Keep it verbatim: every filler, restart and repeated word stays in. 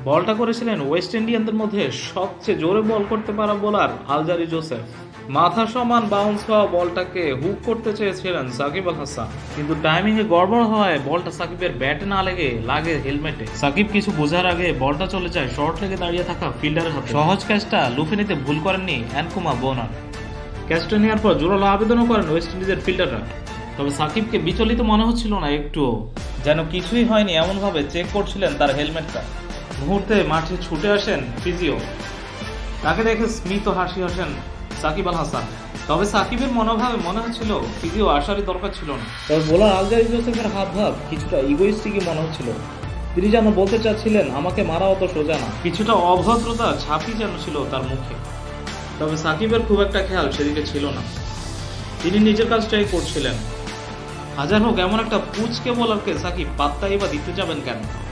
বলটা করেছিলেন ওয়েস্ট ইন্ডিয়ানদের মধ্যে সবচেয়ে জোরে বল করতে পারা বোলার আলজারি জোসেফ। মাথা সমান বাউন্স হওয়া বলটাকে হুক করতে চেয়েছিলেন সাকিব আল হাসান, কিন্তু টাইমিং এ গড়বড় হওয়ায় বলটা সাকিবের ব্যাটে না লেগে লাগে হেলমেটে। সাকিব কিছু বোঝার আগে বলটা চলে যায় শর্ট লেগে দাঁড়িয়ে থাকা ফিল্ডারের হাতে। সহজ ক্যাচটা লুফে নিতে ভুল করেননি অ্যানকুমা বোনার। ক্যাচটা নেওয়ার পর জোরালো আবেদনও করেন ওয়েস্ট ইন্ডিজের ফিল্ডাররা, তবে সাকিবকে বিচলিত মনে হচ্ছিল না একটুও, যেন কিছুই হয়নি এমনভাবে চেক করছিলেন তার হেলমেটটা। মুহূর্তে মাঠে ছুটে আসেন ফিজিও, তাকে দেখে স্মিত হাসি হাসেন সাকিব আল হাসান। তবে সাকিবের মনোভাবে মনে হচ্ছিল ফিজিও আসারই দরকার ছিল না। তবে বোলার আলজারি জোসেফের হাব ভাব কিছুটা ইগোইস্টিকই মনে হচ্ছিল। তিনি যেন বলতে চাচ্ছিলেন আমাকে মারা অত সোজা না, কিছুটা অভদ্রতা ছাপি যেন ছিল তার মুখে। তবে সাকিবের খুব একটা খেয়াল সেদিকে ছিল না, তিনি নিজের কাজটাই করছিলেন। হাজার হোক এমন একটা পুচকে বোলারকে সাকিব পাত্তাই বা দিতে যাবেন কেন?